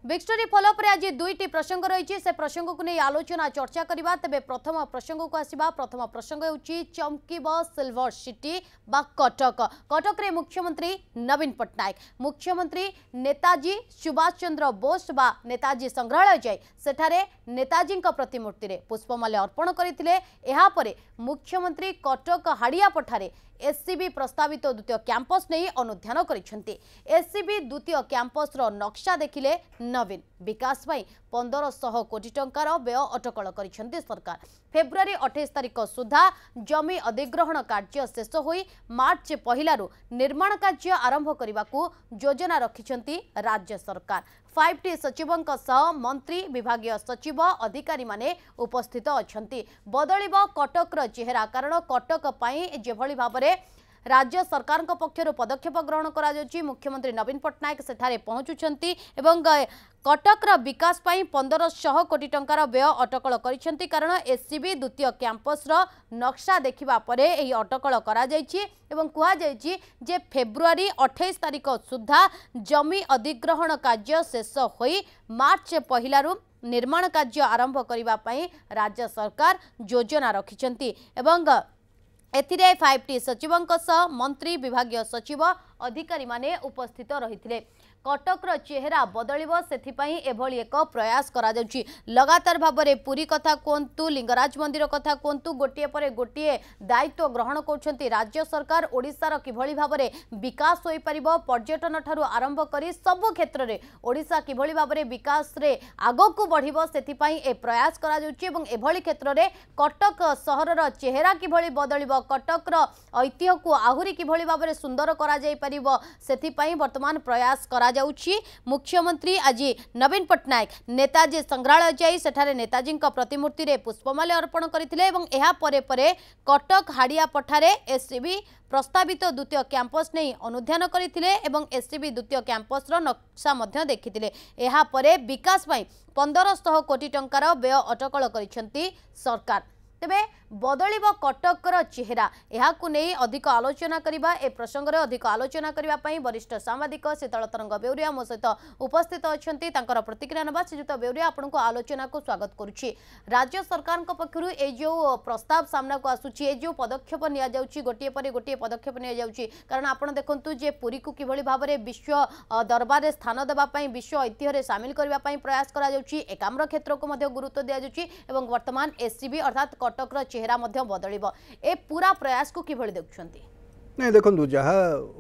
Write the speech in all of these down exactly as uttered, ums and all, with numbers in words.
Big story follow पर आज दुईटी प्रसंग रही से प्रसंग को नहीं आलोचना चर्चा करबा। तेबे प्रथम प्रसंग को आसीबा। प्रथम प्रसंग होउची चमकीब सिल्वर सिटी बा कटक। कटक रे मुख्यमंत्री नवीन पट्टनायक मुख्यमंत्री नेताजी सुभाष चंद्र बोस बा नेताजी संग्रहालय जाई सेठारे नेताजी प्रतिमूर्ति रे पुष्पमाल्य अर्पण करथिले। एहा परे मुख्यमंत्री कटक हाड़िया पठारे एससीबी प्रस्तावित द्वितीय कैंपस नहीं अनुध्यान करिसेंती। एससीबी द्वितीय कैंपस रो नक्शा देखिले नवीन विकास पाई पंद्रह सौ कोटी टंकार व्यय अटकल करिसेंती सरकार। फेब्रुआरी अट्ठाईस तारिख सुधा जमी अधिग्रहण कार्य शेष होई मार्च पहिलारु निर्माण कार्य आरंभ करने योजना रखिसेंती राज्य सरकार। फाइव टी सचिवों सह मंत्री विभागीय सचिव अधिकारी माने उपस्थित अछंती। बदलिब कटकर चेहरा कारण कटक पाई जेभली भाबरे राज्य सरकार पक्षर पदक्षेप ग्रहण करा जाउची। मुख्यमंत्री नवीन पट्टनायक सेठारे पहुंचुचंती एवं कटकर विकास पाई पंद्रह सौ कोटी टंकार व्यय अटकल करिसेंती। कारण एससीबी द्वितीय कैंपस रो नक्शा देखिबा परे एही अटकल करा जाइछि एवं कुहा जाइछि जे फेब्रुआरी अट्ठाईस तारिख सुधा जमी अधिग्रहण कार्य शेष होई मार्च पहिलारु निर्माण कार्य आरंभ करिबा पई राज्य सरकार योजना रखिसेंती। एवं एथिरे फाइव टी सचिवों सह मंत्री विभागीय सचिव अधिकारी माने उपस्थित रहिथिले। कटकर चेहरा बदलिब सेथिपाई एभली एक प्रयास करा जाउची। लगातार भाबरे पुरी कथा कोंतु लिंगराज मंदिर कथा कोंतु गोटिए परे गोटिए दायित्व ग्रहण करछंती राज्य सरकार। ओडिसा रो किभली भाबरे विकास होई परिबो पर्यटन ठारू आरंभ करी सब क्षेत्र रे ओडिसा किभली भाबरे विकास रे आगो को बढ़िबो सेथिपाई ए प्रयास करा जाउची। एवं एभली क्षेत्र रे कटक शहर रो चेहरा किभली बदलिबो कटक रो ऐतिह्य को आहुरी किभली भाबरे सुंदर करा जाई परिबो सेथिपाई वर्तमान प्रयास करा जाउची। मुख्यमंत्री आज नवीन पट्टनायक नेताजी संग्रहालय जाई सेठारे नेताजी प्रतिमूर्ति रे पुष्पमाल्य अर्पण करथिले एवं एहा परे परे कटक हाड़िया पठारे एससीबी प्रस्तावित द्वितीय कैंपस नहीं अनुध्यान करथिले एवं एससीबी द्वितीय कैंपस रो नक्शा मध्य देखिथिले। एहा परे विकास पई पंद्रह सौ कोटी टंकार व्यय अटकल करिसेंती सरकार। तेबे बदलिब कटकर चेहरा यहाकू नहीं अधिक आलोचना करबा। ए प्रसंग रे अधिक आलोचना करबा पई वरिष्ठ सांबादिक शीतल तरंग बेउरिया मो सहित उपस्थित अछंती। तांकर प्रतिक्रिया नबा श्रीजुत बेउरिया आपनको आलोचना को स्वागत करूची। राज्य सरकार पक्षरु ए जो प्रस्ताव सामना को आसुची ए जो पदक्षेप निया जाउची गोटिए पर गोटिए पदक्षेप निया जाउची। कारण आपण देखंतु जे पुरी को किभली भाबरे विश्व दरबार रे स्थान देबा पई विश्व ऐतिह्य रे शामिल करबा पई प्रयास करा जाउची। एकाम्र क्षेत्र को मध्ये गुरुत्व दिया जाउची एवं वर्तमान एससीबी अर्थात कटकर चेहरा मध्य बदलिब ए पूरा प्रयास को किभली देखुछंती। नहीं देखंतु जहा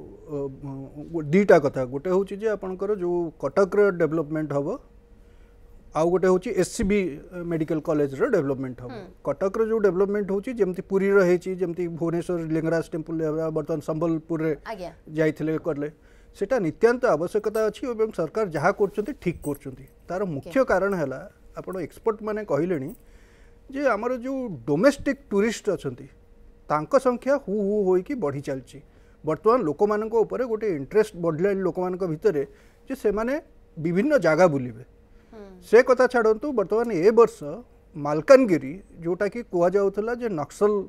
दीटा कथा गोटे होची जे आपनकर जो कटक रो डेवलपमेंट हबो आउ गोटे होची एससीबी मेडिकल कॉलेज रो डेवलपमेंट हबो। कटक रो जो डेवलपमेंट होची जेमती पुरी रो हेची जेमती भुवनेश्वर लिंगराज टेम्पल बर्तमान संबलपुर रे जाइथिले करले सेटा नित्यांत आवश्यकता अछि एवं सरकार जहा करचंती ठीक करचंती। तार मुख्य कारण हला आपण एक्सपर्ट माने कहिलेनी जे आमर जो डोमेस्टिक टूरिस्ट अछंती तांको संख्या हु हु होई कि बढ़ी चलची। वर्तमान लोक मानक ऊपर गोटे इंटरेस्ट बढ़ले लोक मानक भितरे जे से माने विभिन्न जागा बुलिबे से कथा छाड़ंतु। वर्तमान ए वर्ष मालकानगिरी जोटा कि कुआ जाउथला जे नक्सल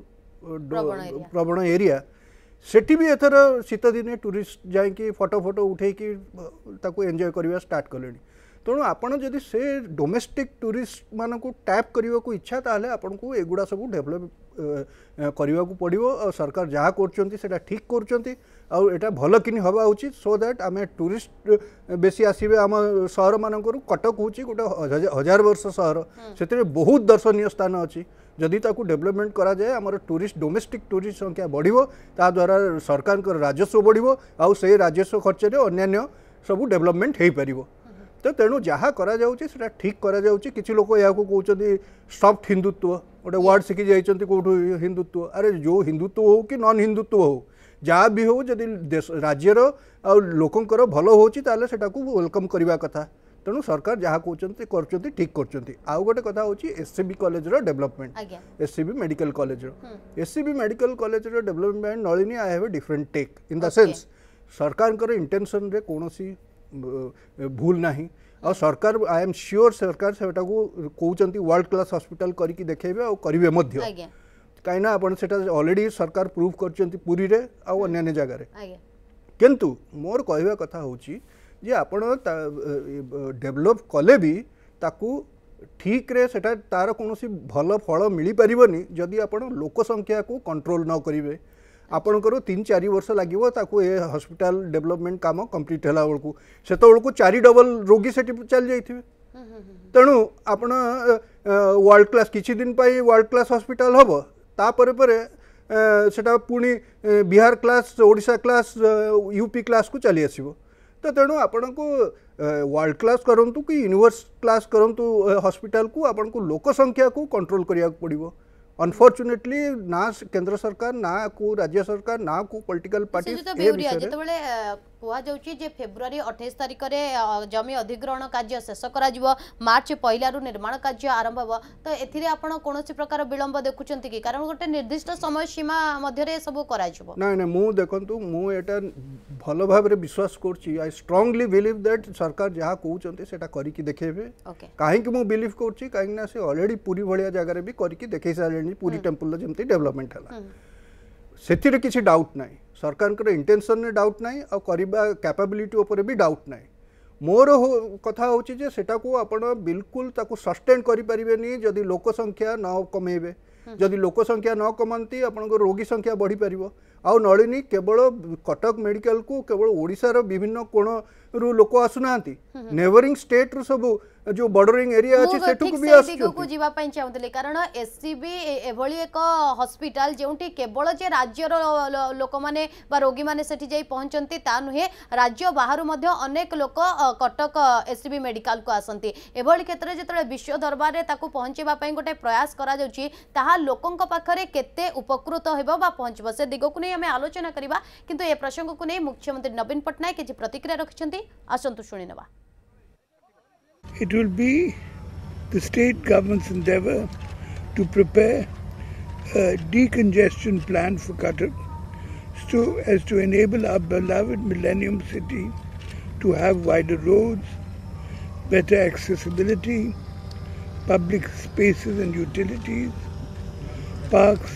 प्रवण एरिया सेठी भी एथर शीत दिने टूरिस्ट जाई कि फोटो फोटो उठे कि ताको एंजॉय करबा स्टार्ट कलेनी। तेणु आपण जदि से डोमेस्टिक टूरिस्ट मान को टैप करने को इच्छा ताहले आपण को एगुड़ा सब डेवलप करने को पड़ो। और सरकार जहाँ कर ठीक कर भल कि हवा उचित सो दैट आम टूरिस्ट बेसी आसवे आम सहर मानक कटक हूँ गोटे हजार वर्ष सहर से बहुत दर्शनीय स्थान अच्छी जदि ताकू डेवलपमेंट करा जाए आमर टूरिस्ट डोमेस्टिक टूरिस्ट संख्या बढ़िबो ता द्वारा सरकार राजस्व बढ़िबो आउ से राजस्व खर्च रे अन्य सब डेवलपमेंट हो पारिबो। तो तेणु जहाँ करा जाउची सेटा ठीक करा जाउची। किछि लोक या को कहउछथि सॉफ्ट हिंदुत्व गोटे वर्ड शिखि जाइछथि कोठु हिंदुत्व अरे जो हिंदुत्व हो कि नॉन हिंदुत्व हो जहाँ भी हो जदि देश राज्यर आ लोकंकर भल होची ताले सेटा को वेलकम करबा कथा। तेणु सरकार जहाँ कहउछथि करछथि ठीक करछथि। आउ गोटे कथा होची एससीबी कॉलेज रो डेवलपमेंट एससीबी मेडिकल कॉलेज रो एससीबी मेडिकल कॉलेज रो development Nalini I have a different take in the sense सरकार कर इंटेंशन रे कोनोसी भूल नहीं और सरकार आई एम श्योर सरकार से कहते वर्ल्ड क्लास हॉस्पिटल करके देखेबे और करिवे मध्य कहीं आपण सेटा ऑलरेडी सरकार प्रूव करचंती पुरी रे आ अन्य जगह रे। किंतु मोर कहवा कथा होची जे आपण डेभलप कले भी ताकू ठीक रे सेटा तार कोनोसी भल फल मिली परिबनी जदि आपण लोक संख्या को कंट्रोल न करिवे आपणकर तीन चार वर्ष लगे ताकू ए हॉस्पिटल डेवलपमेंट काम कंप्लीट होला बेलू से तो चारि डबल रोगी से चल जाइए तेणु आपण वर्ल्ड क्लास किछि दिन पाई वर्ल्ड क्लास हॉस्पिटल हम तापर पर सेटा पुणी Bihar class Odisha class UP class को चली आसो तो तेणु आपण को वर्ल्ड क्लास करंतु कि यूनिवर्स क्लास करंतु हॉस्पिटल को आपण को लोक संख्या को कंट्रोल करिया पड़िबो अनफॉर्चुनेटली ना केंद्र सरकार ना को राज्य सरकार ना को पॉलिटिकल पार्टी जेतबेले कुआ जाउची जे फेब्रुआरी अट्ठाईस तारिख रे जमी अधिग्रहण कार्य शेष करा जिवो मार्च पहला रु निर्माण कार्य आरंभ हो तो एथिरे आपण कोनोसी प्रकार विलंब देखुचंती कि कारण गोटे निर्दिष्ट समय सीमा मध्य रे सब करा जिवो ना ना मु देखंतु मु एटा भलो भाव रे विश्वास करची आई स्ट्रांगली बिलीव दैट सरकार जहा कहउचंती सेटा करी कि देखेबे काहे कि मु बिलीव करची काहे ना से ऑलरेडी पूरी भलिया जगह रे भी करी कि देखै सालेनी पूरी टेम्पल जमती डेवलपमेंट हला सेथिरे किछि डाउट नाही सरकार कर इंटेंशन ने डाउट नाही और करबा कैपेबिलिटी ऊपर भी डाउट नाही मोर हो, कथा होची जे सेटा को आपण बिल्कुल ताको सस्टेन करि परिबेनी जदि लोक संख्या न कमेबे जदि लोक संख्या न कमंती आपण रोगी संख्या बढ़ी परिबो आ नलिनी केवल कटक मेडिकल को केवल ओडिसा रो विभिन्न कोण रु लोक आसुनांती नेबरिंग स्टेट रु सब जो बॉर्डरिंग एरिया अछि सेटु को भी आसु को जीवा पई चाहतले कारण एससीबी एभली एक हॉस्पिटल जेउटी केवल जे राज्य रो लोक माने बा रोगी माने सेठी जाई पहुंचंती ता नुहे राज्य बाहरु मध्ये अनेक लोक कटक एससीबी मेडिकल को आसंती एभली क्षेत्र जेतले विश्व दरबार रे ताकू पहुंचेबा पई गोटे प्रयास करा जाउची ताहा लोकंक पाखरे केते उपकृत हेबो बा पहुंचबो से दिगो को नै हमें आलोचना करिबा किंतु ए प्रसंग को नै मुख्यमंत्री नवीन पटनायक के प्रतिक्रिया रखिसंती आसंतु सुनि नबा It will be the state government's endeavor to prepare a decongestion plan for Cuttack so as to enable our beloved Millennium City to have wider roads, better accessibility, public spaces and utilities, parks,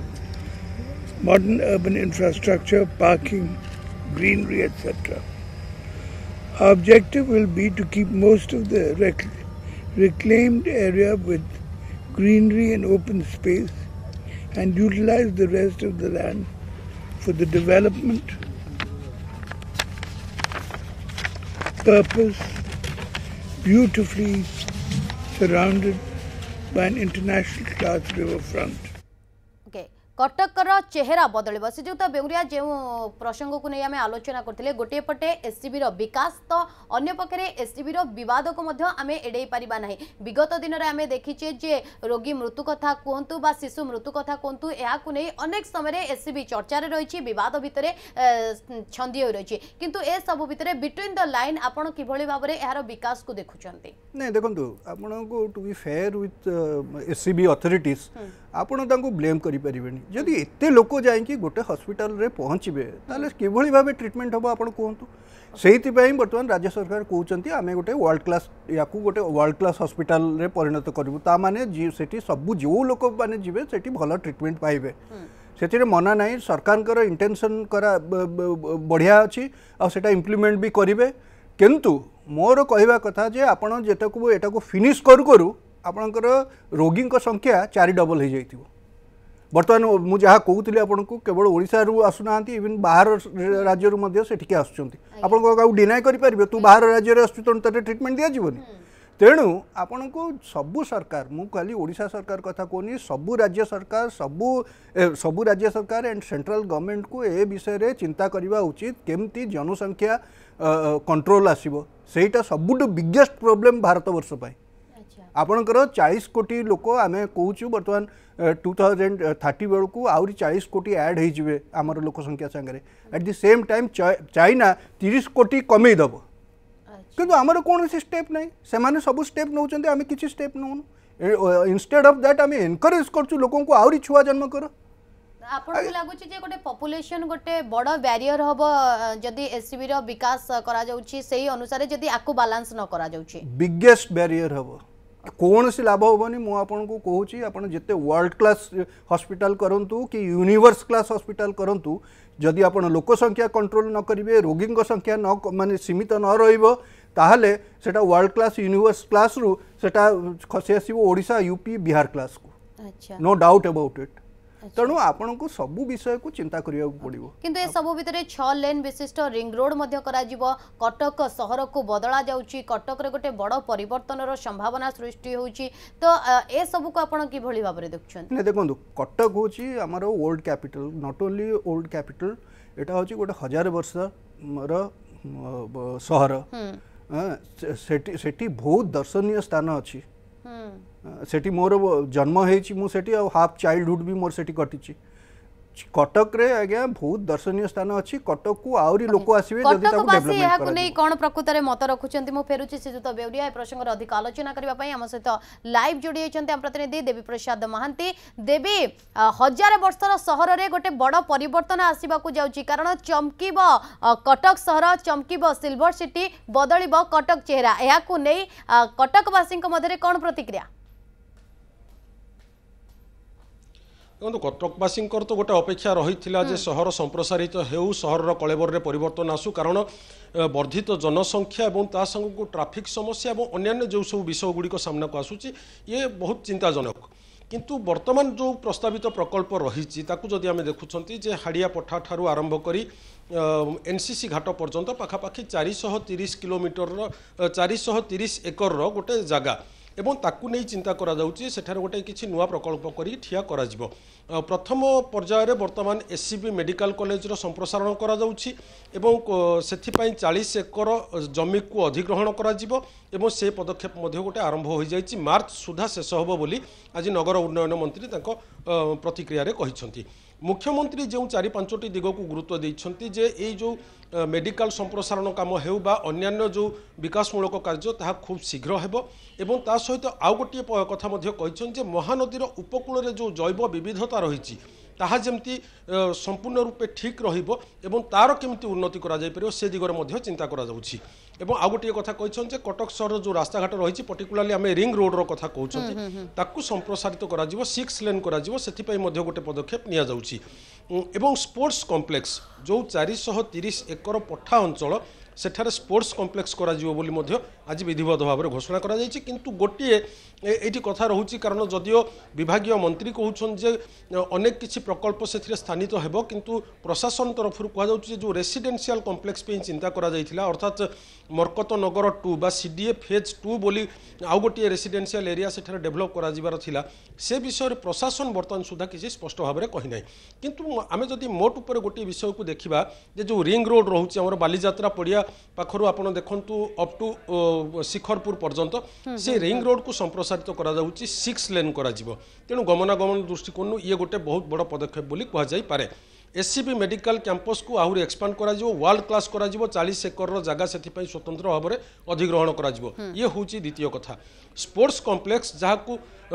modern urban infrastructure, parking, greenery, et cetera. Our objective will be to keep most of the rec reclaimed area with greenery and open space and utilize the rest of the land for the development purpose, beautifully surrounded by an international class riverfront. कटकर चेहरा बदल से जो बेउरिया जो प्रसंग को नहीं आम आलोचना करते गोटे पटे एससीबी विकास तो अन्य पक्षे एससीबी बद को आम एड़े पारिबा नहीं विगत दिन में आम देखीचे जे रोगी मृत्यु कथा कहतु बा शिशु मृत्यु कथा कहतु या अनेक समय एससीबी चर्चा रही बद भितर छंदी हो रही किंतु ए सब भितर बिटवीन द लाइन आपन किभली भाव में यार विकास को देखुचंती नहीं देखंतु आपन को to be fair with SCB authorities आपण तांको ब्लेम करि परिबेनी जदि एते लोक जाई गोटे हॉस्पिटल रे पहुँचे ताले किभली भाव ट्रीटमेंट हम आप कहतु से बर्तमान राज्य सरकार कहते आम गोटे वर्ल्ड क्लास या गोटे वर्ल्ड क्लास हॉस्पिटल रे परिणत करूँ ता माने सेठी सब जो लोक मैंने जीवे सेठी भल ट्रीटमेंट पाइबे से मना नहीं सरकार इंटेंशन करा बढ़िया अच्छी आटा इम्प्लीमेंट भी करेंगे किंतु मोर कहवा कथा जे आपण जेटाको एटाको फिनिश करू करू आपणकर रोगी संख्या चारि डबल हो जाइथिबो बर्तमान मुझे कहूली आपन को केवल ओडिशा रु आसुना इवन बाहर राज्य रु सेठिके आसुचंती आपन को डिनाय करि परिबे तू बाहर राज्य रे आसु तो तते ट्रीटमेंट दिया जीवनी तेणु आपन को सबु सरकार मु खाली ओडिशा सरकार कथा कहनी सबु राज्य सरकार सबु सबु राज्य सरकार एंड सेंट्रल गवर्नमेंट को ए विषय रे चिंता करबा उचित केमती जनसंख्या कंट्रोल आसीबो सेटा सबुटु बिगेस्ट प्रॉब्लम भारत वर्ष पाई आपणकर चालीस कोटी लोक आम कहूँ बर्तमान टू थाउजेंड थर्टी बेलू आहरी चालीस कोटी ऐड होइजिबे आमर लोक संख्या सांगे at the same time China तीस कोटी कमे दब किंतु आमर कौन स्टेप नहीं से सब स्टेप नौ आम किसी स्टेप नौनु इंस्टेड ऑफ दैट आम एनकरेज करछु लोकों को आहरी छुआ जन्म कर आपन को लागुची जे गोटे पॉपुलेशन गोटे बड़ बैरियर हबो जदी एससीबी रो विकास करा जाउची सेही अनुसार जदी आकु बैलेंस न करा जाउची बिगेस्ट बैरियर हबो कौन सी लाभ हेनी मुझे कहूँ आप जिते वर्ल्ड क्लास हॉस्पिटल करूँ कि यूनिवर्स क्लास हॉस्पिटल करूँ जदि आप लोक संख्या कंट्रोल न करेंगे रोगी संख्या न माने सीमित न रहा सेटा वर्ल्ड क्लास यूनिवर्स क्लास रु सेटा खसी आसो ओडिशा यूपी बिहार क्लास को नो डाउट अबाउट इट तेणु आपण को सबू विषय को चिंता करिया पड़िबो किंतु ए सबु भितरे छह लेन विशिष्ट रिंग रोड मध्य करा जिवो कटक शहर को बदला जाउची कटक रे गोटे बड़ परिवर्तन रो संभावना सृष्टि होउची तो ए सबु को आपण की भली भाबरे देखछन ने देखंतु कटक होची हमर old capital not only old capital एटा होची गोटे हजार वर्ष रो शहर सेठी सेठी बहुत दर्शनीय स्थान अछि सेठी मोर जन्म होती मुझे हाफ चाइल्डहुड भी मोर सेठी कटी कटक रे आज्ञा बहुत दर्शनीय स्थान अच्छी कटक को आउरी लोक आसीबे जदी ताको डेवलपमेंट करा नै कोन प्रकृत रे मत रखुचंती मु फेरुची श्रीजुत बेउरिया ए प्रसंग रे अधिक आलोचना करबा पई हम सहित लाइव जोड़ी होचंती हम प्रतिनिधि देवी प्रसाद महांती देवी हजार वर्षर शहर रे गोटे बड़ परिवर्तन आसीबा को जाउची कारण चमकीबो कटक शहर चमकीबो सिल्वर सिटी बदलिबो कटक चेहरा एहा को नै कटक वासी को मधरे कोन प्रतिक्रिया देखो कटकवासी तो गोटे अपेक्षा रही है सहर संप्रसारित हो सहर कलेबर में परिवर्तन आसू कारण वर्धित जनसंख्या और ता संग को ट्राफिक समस्या और अन्य जो सब विषय गुड़िक सामना को आसूची ये बहुत चिंताजनक किंतु वर्तमान जो प्रस्तावित प्रकल्प रही जदि आम देखुं जे हाड़िया पठा ठारू आरंभ करी एनसीसी घाट पर्यंत पाखापाखि चार सौ तीस किलोमीटर चार सौ तीस एकर गोटे जगह एवं ताकू नहीं चिंता करा जाउची सेठारे गोटे किछि नुआ प्रकल्प करी ठिया करा जिवो प्रथम पर्याय रे वर्तमान एससीबी मेडिकल कॉलेज रो संप्रसारण करा जाउची एवं सेथि पई चालीस एकर जमी को अधिग्रहण करा जिवो एवं से पदक्षेप मध्य गोटे आरंभ हो जाइछि मार्च सुधा शेष होबो बोली आज नगर उन्नयन मंत्री ताको प्रतिक्रिया रे कहिसंती मुख्यमंत्री जो चार पांचटी दिग को गुरुत्व देइछंती जे ए जो मेडिकल संप्रसारण काम हेउ बा अन्यान्य जो विकासमूलक कार्य ताहा खूब शीघ्र हेबो एवं ता सहित आउ गोटे कथा मध्य कहिछन जे महानदीर उपकूल रे जो जैव विविधता रही ताहा जेमती संपूर्ण रूपे ठीक रहिबो एवं तार केमती उन्नति करा जाय परियो से दिगरे मध्य चिंता करा जाउछि एवं आउ गोटे कथा कहिछन जे कटक शहर जो रास्ता घाट रही पर्टिकुलाली आम रिंग रोड रो कथा कहउछंती ताकू संप्रसारित करा जिवो सिक्स लेन करा जिवो सेथि पई मध्य गोटे पदक्षेप निया जाउछि एवं स्पोर्ट्स कॉम्प्लेक्स जो चार सौ तीस एकर पठा अंचल सेठारे स्पोर्ट्स कॉम्प्लेक्स करा जिवो बोली मध्य आज विधिवत भाव में घोषणा करा जायछि किंतु गोटे एठी कथा रहुछि कारण जदियो विभागीय मंत्री कहउछन जे अनेक किछि प्रकल्प सेथिरे स्थानित हेबो किंतु प्रशासन तरफ कहा जाउछि जो रेसिडेंशियल कॉम्प्लेक्स पे चिंता करा जायथिला अर्थात मरकत नगर टू बा सीडीए फेज टू बोली आउ गोटे रेसिडेंशियल एरिया सेठारे डेभलप करा जिबार थिला से विषय प्रशासन बर्तमान सुधा किछि स्पष्ट भाव में कहि नै किंतु आमे जदि मोट ऊपर गोटे विषय को देखिबा जे जो रिंग रोड रहुछि हमर बालीजात्रा पड़िया पाखरु आपण देखंतु अप टू शिखरपुर पर्यंत से रिंग रोड को संप्रसारित करा जाउछि सिक्स लेन करा जिवो तेणु गमनागमन दृष्टिकोण ये गोटे बहुत बड़ पदक्षेप बोली कहा जाई पारे एससीबी मेडिकल कैंपस को आहुरी एक्सपांड करा जिवो वर्ल्ड क्लास करा जिवो चालीस एकर रो जगह सेथि पई स्वतंत्र भाव में अधिग्रहण करा जिवो ये होउछि द्वितीय कथा स्पोर्ट्स कॉम्प्लेक्स जहाँ को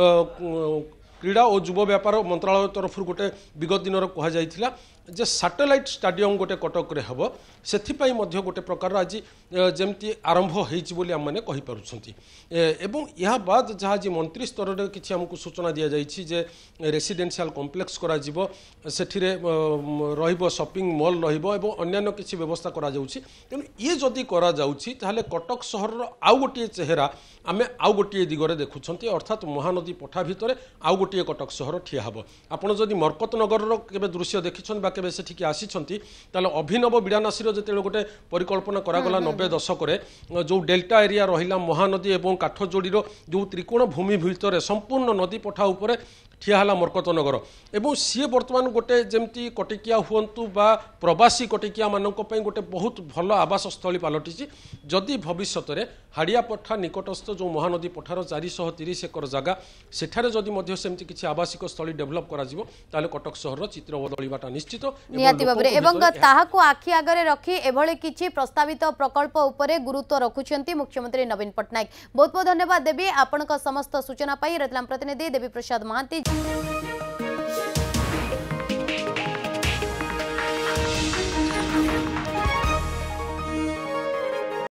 क्रीड़ा और युव व्यापार मंत्रालय तरफ गोटे विगत दिन कह जाइथिला जे सैटेलाइट स्टाडियम गोटे कटक रे हबो सेथिपाई मध्य गोटे प्रकार आज जेमती आरंभ होइछि बोली हम माने कहि पारुछंती एवं यह बाद जहाँ जी मंत्री स्तर रे किछि हमकु सूचना दिया जाइछि जे रेसिडेंशियल कॉम्प्लेक्स करा जिवो सेठिरे रहिबो शॉपिंग मॉल रहिबो एवं अन्यान्य किछि व्यवस्था करा जाउछि तेणु ये जदि करा जाउछि ताहले कटक शहर रो आउ गोटे चेहरा आमे आउ गोटे दिगरे देखुछंती अर्थात महानदी पठा भितरे आउ गोटे कटक शहर ठिया हबो आपण जदि मरकत नगर रो केबे दृश्य देखिछन बा केबे सेठिके आसीछंती ताले अभिनव बिडानासीर जेतेबेले गोटे परिकल्पना करागला नब्बे दशक जो डेल्टा एरिया रहिला महानदी एवं काठजोड़ीर जो त्रिकोण भूमि भितर संपूर्ण नदी पठा उपरे ठियाला मरकत नगर एवं सी बर्तमान गोटे जमती कटिकिया हुंतु बा प्रवासी कटिकिया मानक पई गोटे बहुत भल आवास स्थली पलटि जदि भविष्य में हाड़िया पठा निकटस्थ जो महानदी पठार चार सौ तीस एकर जगह सेठारे जदि मध्य सेमती किछि आवासिक स्थली डेभलप करा जिवो ताले कटक शहर चित्र बदलिबाटा निश्चित नियाति बाबरे एवं ताहाको आखि आगरे रखी एभले किछि प्रस्तावित प्रकल्प उपरे गुरुत्व रखुछंती मुख्यमंत्री नवीन पटनायक बहुत बहुत धन्यवाद देवी आपनका समस्त सूचना पाई रतलाम प्रतिनिधि देवी प्रसाद महांती।